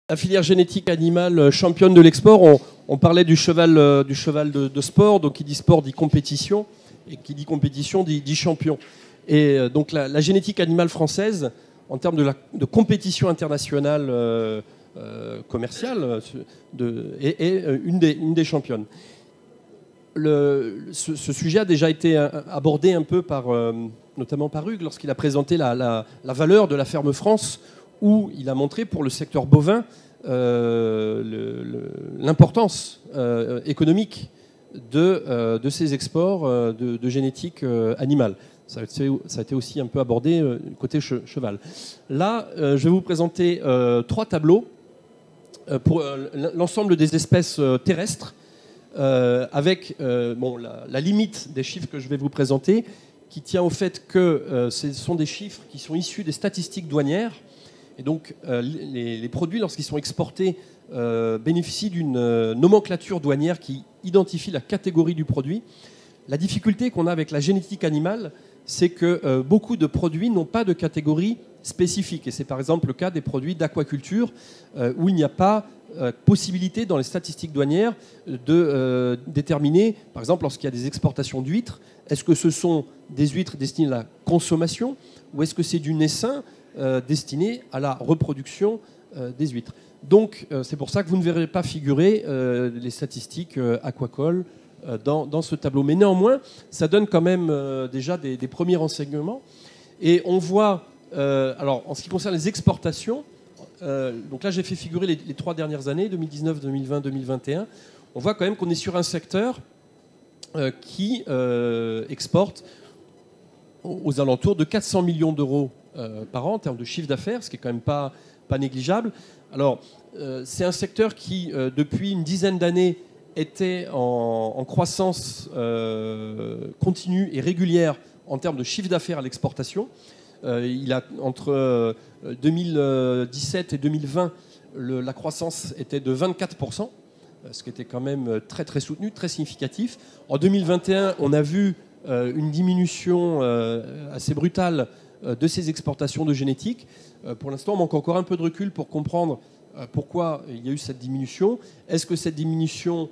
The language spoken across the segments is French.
La filière génétique animale championne de l'export, on parlait du cheval de sport, donc qui dit sport dit compétition, et qui dit compétition dit champion. Et donc la génétique animale française, en termes de compétition internationale commerciale, est une des championnes. Ce sujet a déjà été abordé un peu notamment par Hugues lorsqu'il a présenté la valeur de la ferme France, où il a montré pour le secteur bovin l'importance économique de ces exports de génétique animale. Ça a été aussi un peu abordé côté cheval. Là, je vais vous présenter 3 tableaux pour l'ensemble des espèces terrestres, avec la limite des chiffres que je vais vous présenter, qui tient au fait que ce sont des chiffres qui sont issus des statistiques douanières. Et donc, les produits, lorsqu'ils sont exportés, bénéficient d'une nomenclature douanière qui identifie la catégorie du produit. La difficulté qu'on a avec la génétique animale, c'est que beaucoup de produits n'ont pas de catégorie spécifique. Et c'est par exemple le cas des produits d'aquaculture, où il n'y a pas possibilité dans les statistiques douanières de déterminer, par exemple, lorsqu'il y a des exportations d'huîtres, est-ce que ce sont des huîtres destinées à la consommation ou est-ce que c'est du naissain destiné à la reproduction des huîtres. Donc c'est pour ça que vous ne verrez pas figurer les statistiques aquacoles dans ce tableau. Mais néanmoins, ça donne quand même déjà des premiers renseignements. Et on voit, alors en ce qui concerne les exportations, donc là j'ai fait figurer les 3 dernières années, 2019, 2020, 2021. On voit quand même qu'on est sur un secteur qui exporte aux alentours de 400 millions d'euros par an en termes de chiffre d'affaires, ce qui est quand même pas négligeable. Alors, c'est un secteur qui, depuis une dizaine d'années, était en croissance continue et régulière en termes de chiffre d'affaires à l'exportation. Il a, entre 2017 et 2020, la croissance était de 24%, ce qui était quand même très très soutenu, très significatif. En 2021, on a vu une diminution assez brutale de ces exportations de génétique. Pour l'instant, on manque encore un peu de recul pour comprendre pourquoi il y a eu cette diminution. Est-ce que cette diminution,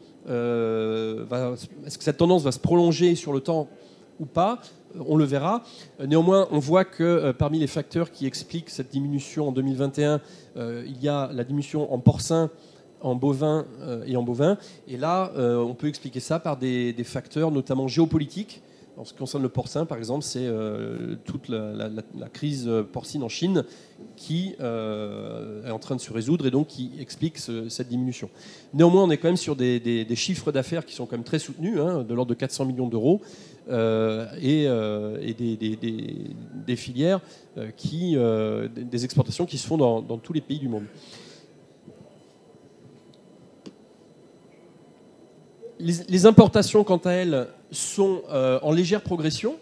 est-ce que cette tendance va se prolonger sur le temps ou pas? On le verra. Néanmoins, on voit que parmi les facteurs qui expliquent cette diminution en 2021, il y a la diminution en porcin, en bovin et en bovin. Et là, on peut expliquer ça par des facteurs notamment géopolitiques. En ce qui concerne le porcin, par exemple, c'est toute la crise porcine en Chine qui est en train de se résoudre et donc qui explique cette diminution. Néanmoins, on est quand même sur des chiffres d'affaires qui sont quand même très soutenus, de l'ordre de 400 millions d'euros, et des filières, des exportations qui se font dans tous les pays du monde. Les importations, quant à elles, sont en légère progression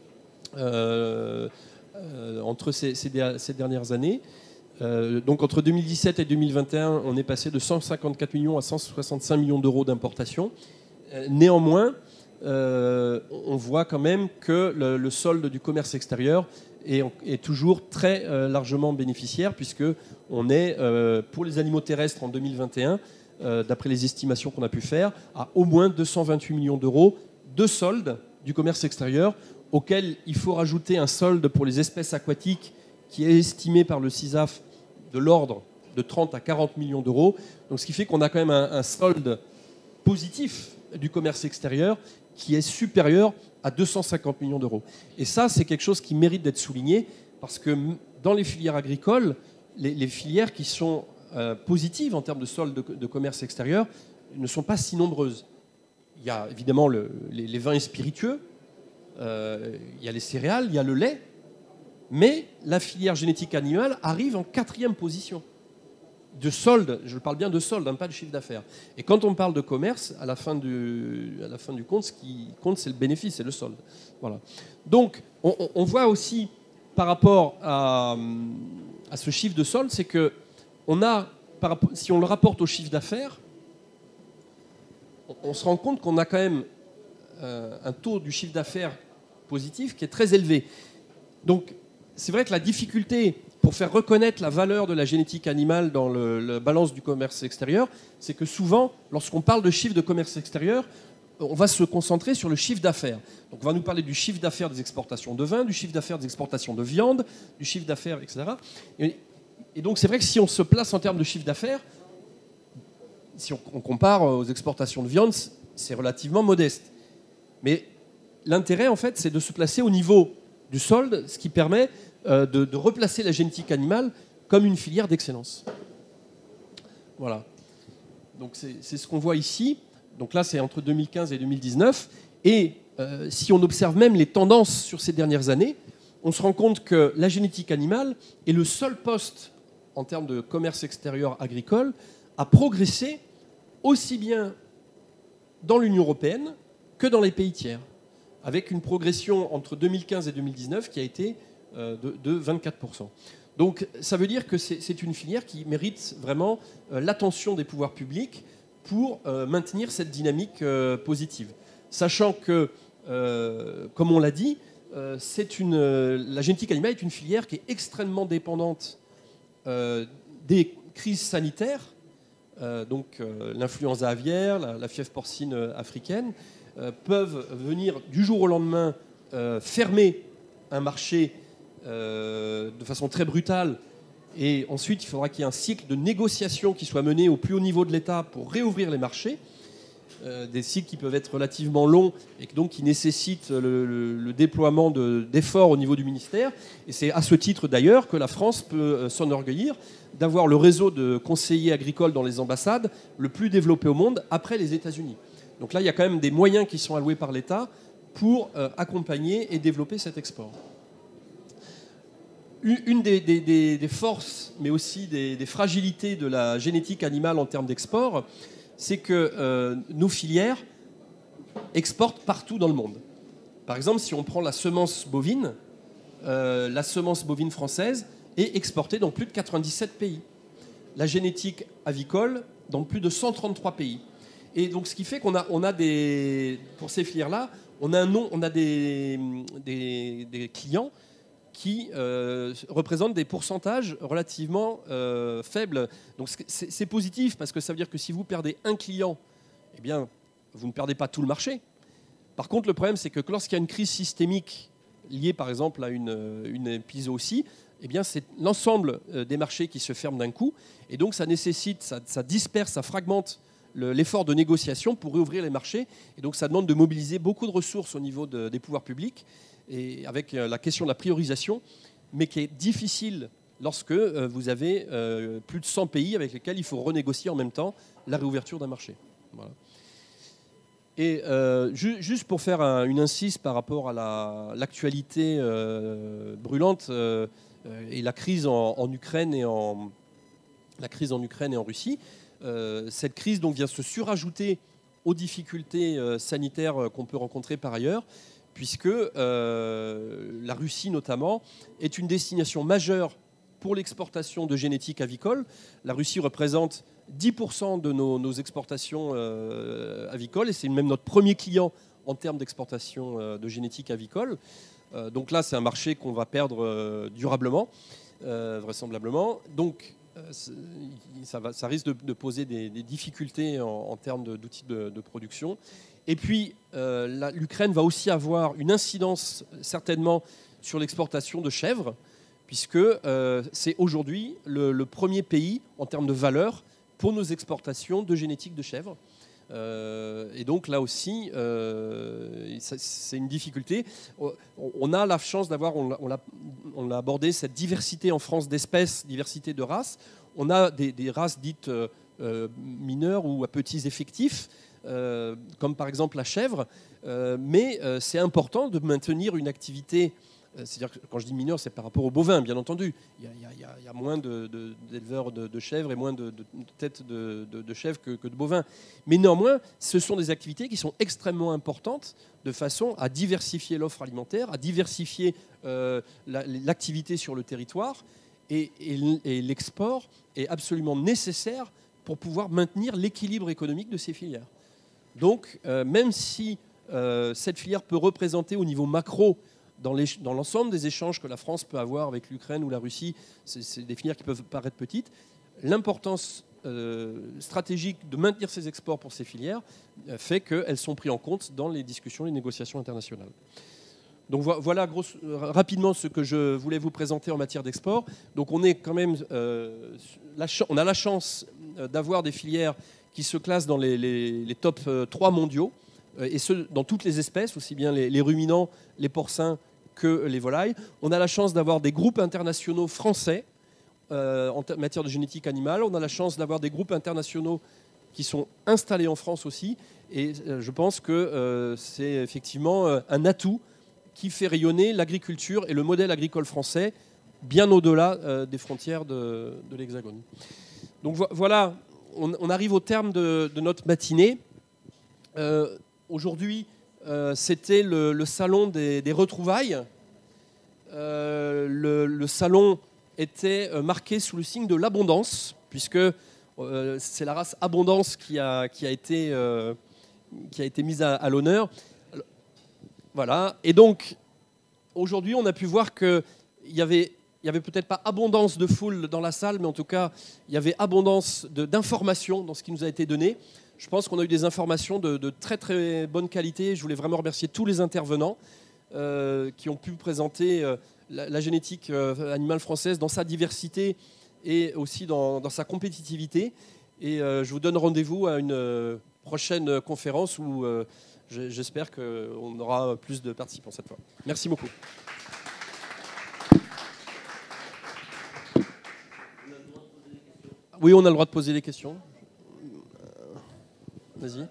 entre ces dernières années. Donc entre 2017 et 2021, on est passé de 154 millions à 165 millions d'euros d'importation. Néanmoins, on voit quand même que le solde du commerce extérieur est toujours très largement bénéficiaire, puisqu'on est, pour les animaux terrestres en 2021, d'après les estimations qu'on a pu faire, à au moins 228 millions d'euros de solde du commerce extérieur, auquel il faut rajouter un solde pour les espèces aquatiques qui est estimé par le CISAF de l'ordre de 30 à 40 millions d'euros. Donc, ce qui fait qu'on a quand même un solde positif du commerce extérieur qui est supérieur à 250 millions d'euros. Et ça, c'est quelque chose qui mérite d'être souligné, parce que dans les filières agricoles, les filières qui sont positives en termes de solde de commerce extérieur ne sont pas si nombreuses. Il y a évidemment les vins et spiritueux, il y a les céréales, il y a le lait, mais la filière génétique animale arrive en 4e position de solde. Je parle bien de solde, pas de chiffre d'affaires. Et quand on parle de commerce, à la fin du compte, ce qui compte, c'est le bénéfice, c'est le solde. Voilà. Donc, on voit aussi, par rapport à ce chiffre de solde, c'est que si on le rapporte au chiffre d'affaires, on se rend compte qu'on a quand même un taux du chiffre d'affaires positif qui est très élevé. Donc, c'est vrai que la difficulté pour faire reconnaître la valeur de la génétique animale dans la balance du commerce extérieur, c'est que souvent, lorsqu'on parle de chiffre de commerce extérieur, on va se concentrer sur le chiffre d'affaires. Donc on va nous parler du chiffre d'affaires des exportations de vin, du chiffre d'affaires des exportations de viande, du chiffre d'affaires, etc. Et donc c'est vrai que si on se place en termes de chiffre d'affaires, si on compare aux exportations de viande, c'est relativement modeste. Mais l'intérêt, en fait, c'est de se placer au niveau du solde, ce qui permet de replacer la génétique animale comme une filière d'excellence. Voilà. Donc c'est ce qu'on voit ici. Donc là, c'est entre 2015 et 2019. Et si on observe même les tendances sur ces dernières années, on se rend compte que la génétique animale est le seul poste en termes de commerce extérieur agricole à progresser aussi bien dans l'Union européenne que dans les pays tiers, avec une progression entre 2015 et 2019 qui a été de 24%. Donc ça veut dire que c'est une filière qui mérite vraiment l'attention des pouvoirs publics pour maintenir cette dynamique positive. Sachant que, comme on l'a dit, la génétique animale est une filière qui est extrêmement dépendante des crises sanitaires, donc l'influenza aviaire, la fièvre porcine africaine, peuvent venir du jour au lendemain fermer un marché de façon très brutale. Et ensuite, il faudra qu'il y ait un cycle de négociation qui soit mené au plus haut niveau de l'État pour réouvrir les marchés. Des cycles qui peuvent être relativement longs et donc qui nécessitent le déploiement d'efforts au niveau du ministère. Et c'est à ce titre d'ailleurs que la France peut s'enorgueillir d'avoir le réseau de conseillers agricoles dans les ambassades le plus développé au monde après les États-Unis. Donc là, il y a quand même des moyens qui sont alloués par l'État pour accompagner et développer cet export. Une des forces, mais aussi des fragilités de la génétique animale en termes d'export, c'est que nos filières exportent partout dans le monde. Par exemple, si on prend la semence bovine française est exportée dans plus de 97 pays. La génétique avicole dans plus de 133 pays. Et donc, ce qui fait qu'on a pour ces filières-là, on a des clients qui représentent des pourcentages relativement faibles. Donc c'est positif parce que ça veut dire que si vous perdez un client, eh bien, vous ne perdez pas tout le marché. Par contre, le problème, c'est que lorsqu'il y a une crise systémique liée, par exemple, à une épizootie, eh bien, c'est l'ensemble des marchés qui se ferment d'un coup. Et donc, ça nécessite, ça disperse, ça fragmente l'effort de négociation pour réouvrir les marchés. Et donc, ça demande de mobiliser beaucoup de ressources au niveau des pouvoirs publics, et avec la question de la priorisation, mais qui est difficile lorsque vous avez plus de 100 pays avec lesquels il faut renégocier en même temps la réouverture d'un marché. Voilà. Et juste pour faire une incise par rapport à l'actualité brûlante et la crise en Ukraine et en Russie, cette crise donc vient se surajouter aux difficultés sanitaires qu'on peut rencontrer par ailleurs, puisque la Russie notamment est une destination majeure pour l'exportation de génétique avicole. La Russie représente 10% de nos exportations avicoles, et c'est même notre premier client en termes d'exportation de génétique avicole. Donc là, c'est un marché qu'on va perdre durablement, vraisemblablement. Donc ça risque de poser des difficultés en termes d'outils de production. Et puis, l'Ukraine va aussi avoir une incidence certainement sur l'exportation de chèvres, puisque c'est aujourd'hui le premier pays en termes de valeur pour nos exportations de génétique de chèvres. Et donc là aussi, c'est une difficulté. On a la chance d'avoir, on a abordé cette diversité en France d'espèces, diversité de races. On a des races dites mineures ou à petits effectifs, comme par exemple la chèvre, mais c'est important de maintenir une activité. C'est-à-dire que quand je dis mineur, c'est par rapport aux bovins, bien entendu. Il y a moins d'éleveurs de chèvres et moins de têtes de chèvres que de bovins. Mais néanmoins, ce sont des activités qui sont extrêmement importantes de façon à diversifier l'offre alimentaire, à diversifier l'activité sur le territoire. Et l'export est absolument nécessaire pour pouvoir maintenir l'équilibre économique de ces filières. Donc, même si cette filière peut représenter au niveau macro dans l'ensemble des échanges que la France peut avoir avec l'Ukraine ou la Russie. C'est des filières qui peuvent paraître petites. L'importance stratégique de maintenir ces exports pour ces filières fait qu'elles sont prises en compte dans les discussions, les négociations internationales. Donc voilà rapidement ce que je voulais vous présenter en matière d'export. Donc on est quand même, on a la chance d'avoir des filières qui se classent dans les top 3 mondiaux, et ce dans toutes les espèces, aussi bien les ruminants, les porcins que les volailles. On a la chance d'avoir des groupes internationaux français en matière de génétique animale. On a la chance d'avoir des groupes internationaux qui sont installés en France aussi. Et je pense que c'est effectivement un atout qui fait rayonner l'agriculture et le modèle agricole français bien au-delà des frontières de l'Hexagone. Donc voilà, on arrive au terme de notre matinée. Aujourd'hui, c'était le salon des retrouvailles. Le salon était marqué sous le signe de l'abondance, puisque c'est la race abondance qui a été mise à l'honneur. Voilà. Et donc, aujourd'hui, on a pu voir qu'il y avait peut-être pas abondance de foule dans la salle, mais en tout cas, il y avait abondance d'informations dans ce qui nous a été donné. Je pense qu'on a eu des informations de très très bonne qualité. Je voulais vraiment remercier tous les intervenants qui ont pu présenter la génétique animale française dans sa diversité et aussi dans sa compétitivité. Et je vous donne rendez-vous à une prochaine conférence où j'espère qu'on aura plus de participants cette fois. Merci beaucoup. Oui, on a le droit de poser des questions. Vas-y.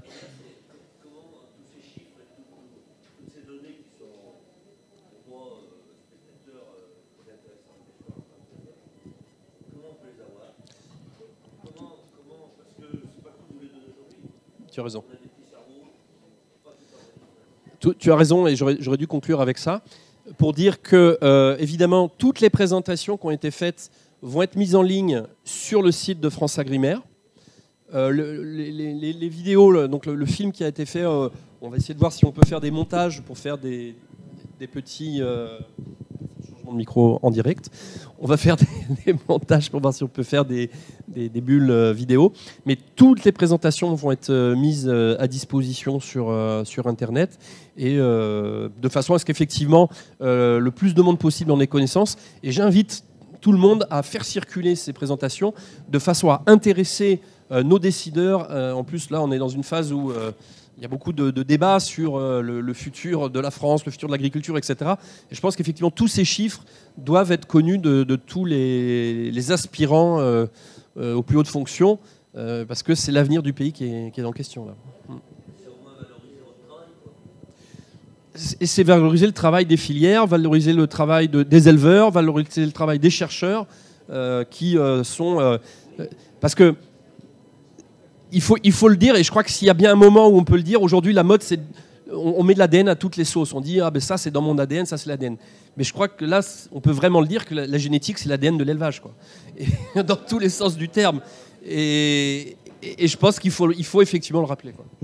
Tu as raison. Tu as raison, et j'aurais dû conclure avec ça, pour dire que, évidemment, toutes les présentations qui ont été faites vont être mises en ligne sur le site de France Agrimaire. Les vidéos, donc le film qui a été fait, on va essayer de voir si on peut faire des montages pour faire des petits... changement de micro en direct. On va faire des montages pour voir si on peut faire des bulles vidéo. Mais toutes les présentations vont être mises à disposition sur Internet, et de façon à ce qu'effectivement le plus de monde possible en ait connaissance. Et j'invite tout le monde à faire circuler ces présentations de façon à intéresser nos décideurs. En plus, là, on est dans une phase où il y a beaucoup de débats sur le futur de la France, le futur de l'agriculture, etc. Et je pense qu'effectivement, tous ces chiffres doivent être connus de tous les aspirants aux plus hautes fonctions, parce que c'est l'avenir du pays qui est en question, là. Et c'est valoriser le travail des filières, valoriser le travail des éleveurs, valoriser le travail des chercheurs qui sont... parce que il faut le dire, et je crois que s'il y a bien un moment où on peut le dire, aujourd'hui la mode, c'est on met de l'ADN à toutes les sauces. On dit ah ben ça c'est dans mon ADN, ça c'est l'ADN. Mais je crois que là on peut vraiment le dire que la génétique c'est l'ADN de l'élevage, quoi. Et dans tous les sens du terme. Et je pense qu'il faut effectivement le rappeler, quoi.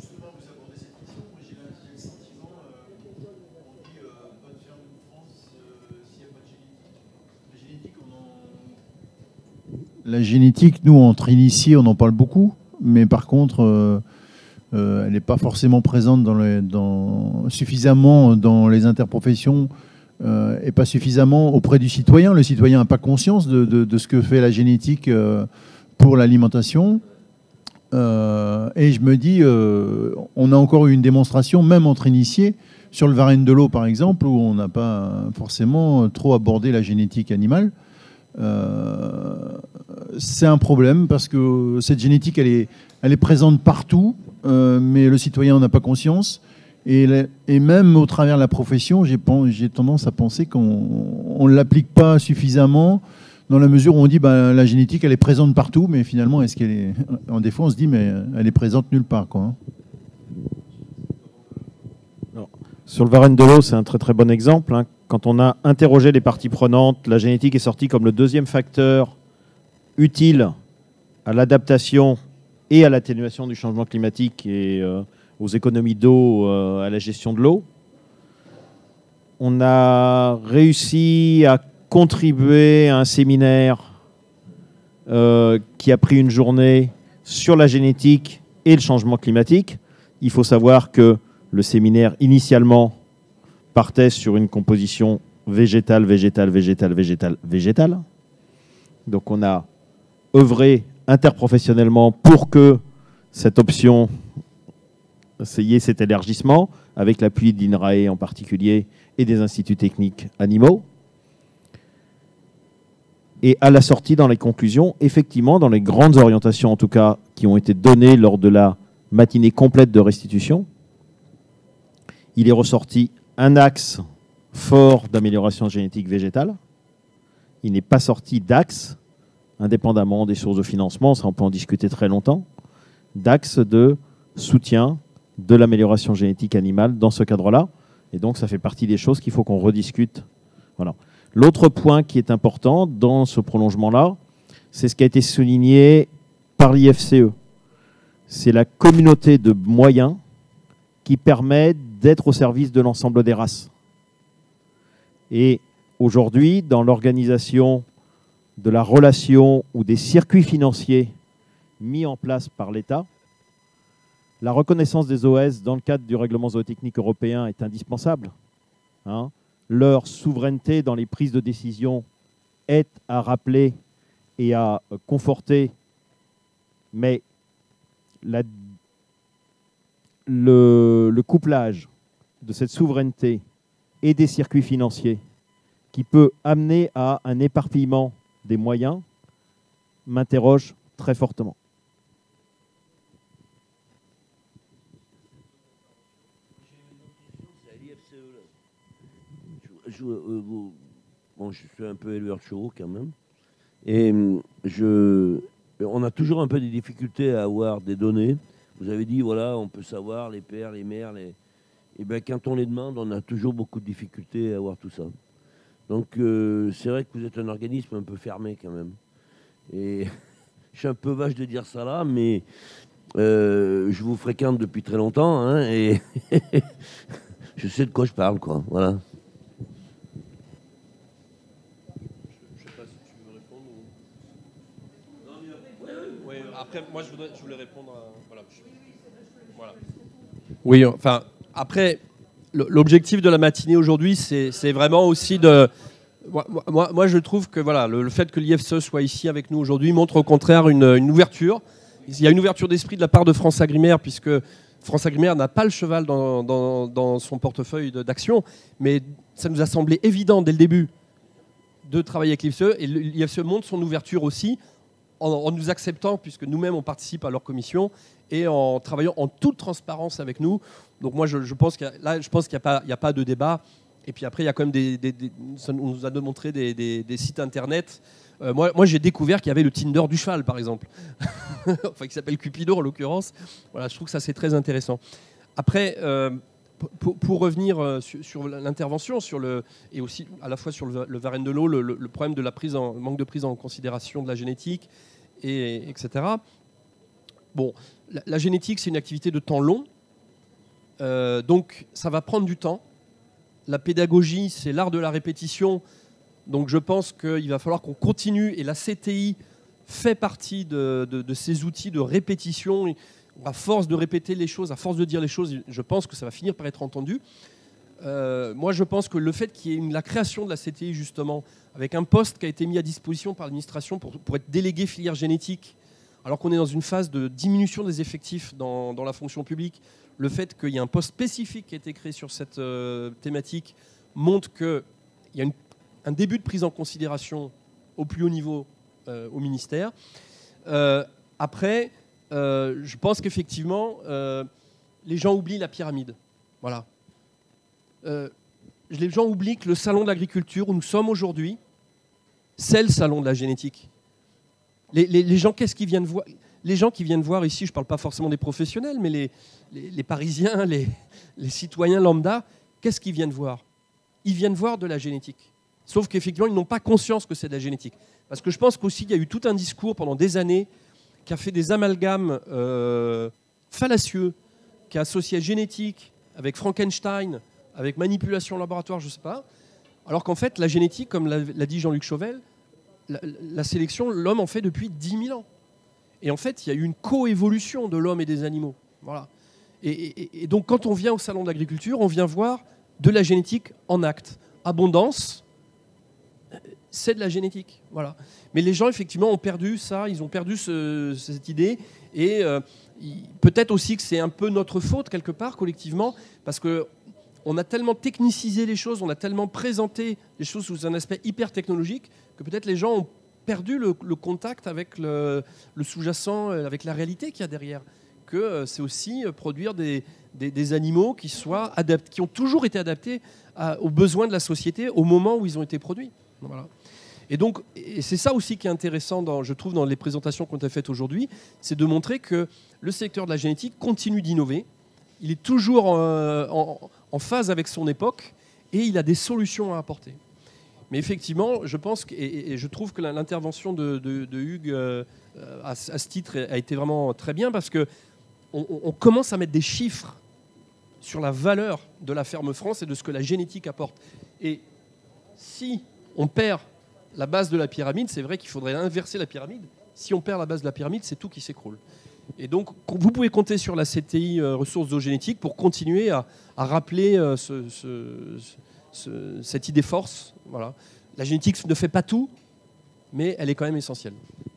La génétique, nous, entre initiés, on en parle beaucoup, mais par contre, elle n'est pas forcément présente suffisamment dans les interprofessions et pas suffisamment auprès du citoyen. Le citoyen n'a pas conscience de ce que fait la génétique pour l'alimentation. Et je me dis, on a encore eu une démonstration, même entre initiés, sur le Varenne de l'eau, par exemple, où on n'a pas forcément trop abordé la génétique animale. C'est un problème parce que cette génétique, elle est présente partout, mais le citoyen n'en a pas conscience. Et même au travers de la profession, j'ai tendance à penser qu'on ne l'applique pas suffisamment, dans la mesure où on dit la génétique, elle est présente partout, mais finalement, est-ce qu'elle est... En des fois, on se dit, mais elle est présente nulle part, quoi. Alors, sur le Varenne de l'eau, c'est un très très bon exemple, hein. Quand on a interrogé les parties prenantes, la génétique est sortie comme le deuxième facteur utile à l'adaptation et à l'atténuation du changement climatique et aux économies d'eau, à la gestion de l'eau. on a réussi à contribuer à un séminaire qui a pris une journée sur la génétique et le changement climatique. Il faut savoir que le séminaire, initialement, partait sur une composition végétale, végétale, végétale, végétale, végétale. Donc on a œuvré interprofessionnellement pour que cette option y ait cet élargissement, avec l'appui d'INRAE en particulier et des instituts techniques animaux. Et à la sortie, dans les conclusions, effectivement, dans les grandes orientations en tout cas, qui ont été données lors de la matinée complète de restitution, il est ressorti un axe fort d'amélioration génétique végétale. Il n'est pas sorti d'axe, indépendamment des sources de financement, ça on peut en discuter très longtemps, d'axe de soutien de l'amélioration génétique animale dans ce cadre-là. Et donc ça fait partie des choses qu'il faut qu'on rediscute. Voilà. L'autre point qui est important dans ce prolongement-là, c'est ce qui a été souligné par l'IFCE. C'est la communauté de moyens qui permet d'être au service de l'ensemble des races. Et aujourd'hui, dans l'organisation de la relation ou des circuits financiers mis en place par l'État, la reconnaissance des OS dans le cadre du règlement zootechnique européen est indispensable. Leur souveraineté dans les prises de décision est à rappeler et à conforter, mais le couplage de cette souveraineté et des circuits financiers qui peut amener à un éparpillement des moyens m'interroge très fortement. Bon, je suis un peu éleveur de chevaux quand même. Et on a toujours un peu des difficultés à avoir des données. Vous avez dit, voilà, on peut savoir les pères, les mères. Et bien, quand on les demande, on a toujours beaucoup de difficultés à avoir tout ça. Donc, c'est vrai que vous êtes un organisme un peu fermé quand même. Et je suis un peu vache de dire ça là, mais je vous fréquente depuis très longtemps. Hein, et je sais de quoi je parle, quoi. Voilà. Après, moi, je voulais répondre à... Voilà. Oui, enfin, après, l'objectif de la matinée aujourd'hui, c'est vraiment aussi de... Moi, je trouve que voilà, le fait que l'IFCE soit ici avec nous aujourd'hui montre au contraire une ouverture. Il y a une ouverture d'esprit de la part de France Agrimaire, puisque France Agrimaire n'a pas le cheval dans son portefeuille d'action, mais ça nous a semblé évident dès le début de travailler avec l'IFCE, et l'IFCE montre son ouverture aussi, en nous acceptant, puisque nous-mêmes on participe à leur commission, et en travaillant en toute transparence avec nous. Donc moi je pense qu'il n'y a pas de débat. Et puis après il y a quand même on nous a montré des sites internet. Moi j'ai découvert qu'il y avait le Tinder du cheval par exemple, enfin qui s'appelle Cupido en l'occurrence. Voilà, je trouve que ça c'est très intéressant. Après pour revenir sur l'intervention, et aussi à la fois sur le Varenne de l'eau, le problème de manque de prise en considération de la génétique, etc. Bon, la génétique, c'est une activité de temps long, donc ça va prendre du temps. La pédagogie, c'est l'art de la répétition, donc je pense qu'il va falloir qu'on continue, et la CTI fait partie de ces outils de répétition. À force de répéter les choses, à force de dire les choses, je pense que ça va finir par être entendu. Moi, je pense que le fait qu'il y ait la création de la CTI, justement, avec un poste qui a été mis à disposition par l'administration pour être délégué filière génétique, alors qu'on est dans une phase de diminution des effectifs dans la fonction publique, le fait qu'il y ait un poste spécifique qui a été créé sur cette thématique montre qu'il y a un début de prise en considération au plus haut niveau au ministère. Après... je pense qu'effectivement, les gens oublient la pyramide. Voilà. Les gens oublient que le salon de l'agriculture où nous sommes aujourd'hui, c'est le salon de la génétique. Les gens, qu'est-ce qu'ils viennent voir ? Les gens qui viennent voir ici, je ne parle pas forcément des professionnels, mais les Parisiens, les citoyens lambda, qu'est-ce qu'ils viennent voir ? Ils viennent voir de la génétique. Sauf qu'effectivement, ils n'ont pas conscience que c'est de la génétique. Parce que je pense qu'aussi, il y a eu tout un discours pendant des années qui a fait des amalgames fallacieux, qui a associé génétique avec Frankenstein, avec manipulation en laboratoire, je ne sais pas. Alors qu'en fait, la génétique, comme l'a dit Jean-Luc Chauvel, la sélection, l'homme en fait depuis 10 000 ans. Et en fait, il y a eu une coévolution de l'homme et des animaux. Voilà. Et donc, quand on vient au Salon de l'Agriculture, on vient voir de la génétique en acte. Abondance, c'est de la génétique. Voilà. Mais les gens, effectivement, ont perdu ça, ils ont perdu cette idée. Et peut-être aussi que c'est un peu notre faute, quelque part, collectivement, parce qu'on a tellement technicisé les choses, on a tellement présenté les choses sous un aspect hyper technologique, que peut-être les gens ont perdu le contact avec le sous-jacent, avec la réalité qu'il y a derrière. Que c'est aussi produire des animaux qui ont toujours été adaptés aux besoins de la société au moment où ils ont été produits. Voilà. Et c'est ça aussi qui est intéressant, je trouve, dans les présentations qu'on a faites aujourd'hui, c'est de montrer que le secteur de la génétique continue d'innover. Il est toujours en phase avec son époque et il a des solutions à apporter. Mais effectivement, je pense et je trouve que l'intervention de Hugues à ce titre a été vraiment très bien parce que on commence à mettre des chiffres sur la valeur de la ferme France et de ce que la génétique apporte. Et si on perd la base de la pyramide, c'est vrai qu'il faudrait inverser la pyramide. Si on perd la base de la pyramide, c'est tout qui s'écroule. Et donc, vous pouvez compter sur la CTI ressources zoogénétiques pour continuer à rappeler cette idée force. Voilà. La génétique ne fait pas tout, mais elle est quand même essentielle.